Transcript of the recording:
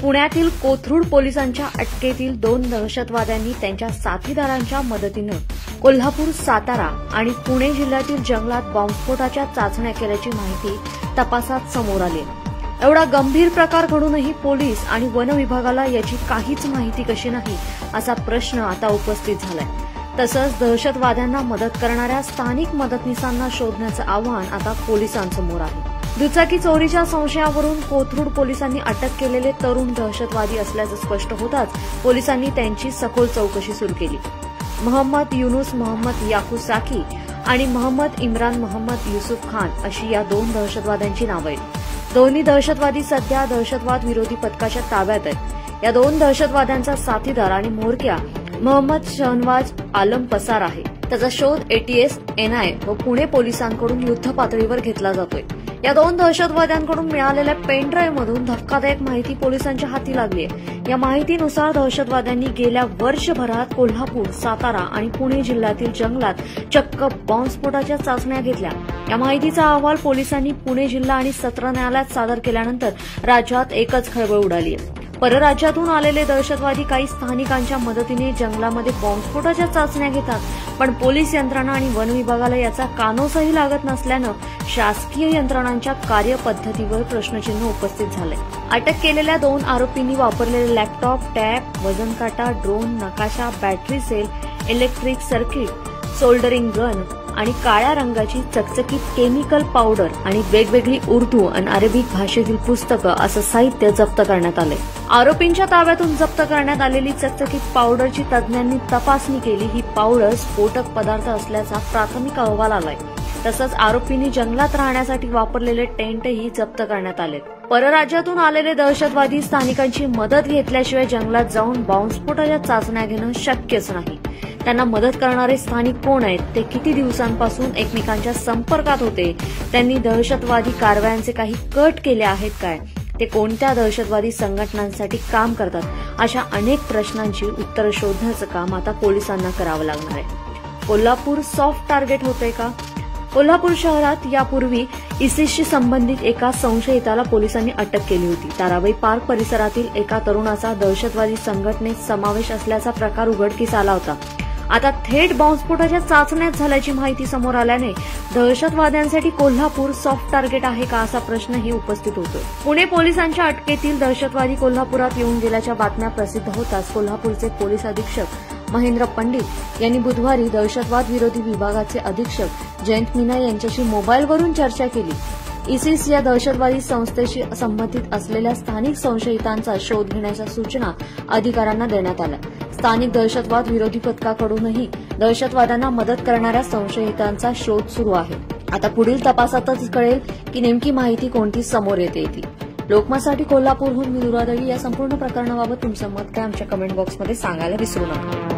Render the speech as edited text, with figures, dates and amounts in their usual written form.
पुण्यातील कोथरूड पोलिसांच्या अटकेतील 2 दहशतवाद्यांनी त्यांच्या साथीदारांच्या मदतीनं कोल्हापूर, सातारा आणि पुणे जिल्ह्यातील जंगलात बॉम्बस्फोटाच्या चाचण्या केल्याची माहिती तपासात समोर आली आहे। एवढा गंभीर प्रकार घडूनही पोलीस आणि वन विभागाला याची काहीच माहिती कशी नाही असा प्रश्न आता उपस्थित झालाय। तसंच दहशतवाद्यांना मदत करणाऱ्या स्थानिक मदतनीसांना शोधण्याचं आव्हान आता पोलिसांसमोर आहे। दुचाकी चोरीच्या संशयावरून कोथरूड पोलिसांनी अटक केलेले तरुण दहशतवादी असल्याचं स्पष्ट होताच पोलिसांनी त्यांची सखोल चौकशी सुरू केली। मोहम्मद युनुस मोहम्मद याकुसाकी आणि मोहम्मद इम्रान मोहम्मद युसुफ खान अशी या 2 दहशतवाद्यांची नावं आहेत। दोन्ही दहशतवादी सध्या दहशतवाद विरोधी पथकाच्या ताब्यात आहेत। या 2 दहशतवाद्यांचा साथीदार आणि म्होरक्या मोहम्मद शहनवाज आलम पसार आहे। त्याचा शोध एटीएस, एनआय व पुणे पोलिसांकडून युद्ध पातळीवर घेतला जातोय। या 2 दहशतवाद्यांकडून मिळालेल्या पेनड्राईव्हमधून धक्कादायक माहिती पोलिसांच्या हाती लागली आहे। या माहितीनुसार दहशतवाद्यांनी गेल्या वर्षभरात कोल्हापूर, सातारा आणि पुणे जिल्ह्यातील जंगलात चक्क बॉम्बस्फोटाच्या चाचण्या घेतल्या। या माहितीचा अहवाल पोलिसांनी पुणे जिल्हा आणि सत्र न्यायालयात सादर केल्यानंतर राज्यात एकच खळबळ उडाली आहे। परराज्यातून आलेले दहशतवादी काही स्थानिकांच्या मदतीने जंगलामध्ये बॉम्बस्फोटाच्या चाचण्या घेतात, पण पोलीस यंत्रणा आणि वन विभागाला याचा कानोसाही लागत नसल्यानं शासकीय यंत्रणांच्या कार्यपद्धतीवर प्रश्नचिन्ह उपस्थित झालंय। अटक केलेल्या 2 आरोपींनी वापरलेले लॅपटॉप, टॅब, वजनकाटा, ड्रोन, नकाशा, battery cell, electric circuit, soldering gun आणि काळ्या रंगाची चकचकीत केमिकल पावडर आणि वेगवेगळी उर्दू आणि अरेबिक भाषेतील पुस्तकं असं साहित्य जप्त करण्यात आले। आरोपींच्या ताब्यातून जप्त करण्यात आलेली चकचकीत पावडरची तज्ज्ञांनी तपासणी केली। ही पावडर स्फोटक पदार्थ असल्याचा प्राथमिक अहवाल आलाय। तसंच आरोपींनी जंगलात राहण्यासाठी वापरलेले टेंटही जप्त करण्यात आले। परराज्यातून आलेले दहशतवादी स्थानिकांची मदत घेतल्याशिवाय जंगलात जाऊन बॉम्बस्फोटाच्या चाचण्या घेणं शक्यच नाही। त्यांना मदत करणारे स्थानिक कोण आहेत, ते किती दिवसांपासून एकमेकांच्या संपर्कात होते, त्यांनी दहशतवादी कारवायांचे काही कट केले आहेत काय, ते कोणत्या दहशतवादी संघटनांसाठी काम करतात, अशा अनेक प्रश्नांची उत्तरं शोधण्याचं काम आता पोलिसांना करावं लागणार आहे। कोल्हापूर सॉफ्ट टार्गेट होतंय का? कोल्हापूर शहरात यापूर्वी इसिसशी संबंधित एका संशयिताला पोलिसांनी अटक केली होती। ताराबाई पार्क परिसरातील एका तरुणाचा दहशतवादी संघटनेत समावेश असल्याचा प्रकार उघडकीस आला होता। आता थेट बॉम्बस्फोटाच्या चाचण्यात झाल्याची माहिती समोर आल्याने दहशतवाद्यांसाठी कोल्हापूर सॉफ्ट टार्गेट आहे का असा प्रश्नही उपस्थित होतोय। पुणे पोलिसांच्या अटकेतील दहशतवादी कोल्हापुरात येऊन गेल्याच्या बातम्या प्रसिद्ध होताच कोल्हापूरचे पोलीस अधीक्षक महेंद्र पंडित यांनी बुधवारी दहशतवाद विरोधी विभागाचे अधीक्षक जयंत मीना यांच्याशी मोबाईलवरून चर्चा केली। इसिस या दहशतवादी संस्थेशी संबंधित असलेल्या स्थानिक संशयितांचा शोध घेण्याच्या सूचना अधिकाऱ्यांना देण्यात आल्या। स्थानिक दहशतवाद विरोधी पथकाकडूनही दहशतवाद्यांना मदत करणाऱ्या संशयितांचा शोध सुरू आहे। आता पुढील तपासातच कळेल की नेमकी माहिती कोणती समोर येते ती। लोकमतसाठी कोल्हापूरहून मी दुरादळी। या संपूर्ण प्रकरणाबाबत तुमचं मत काय आमच्या कमेंट बॉक्समध्ये सांगायला विसरू नका।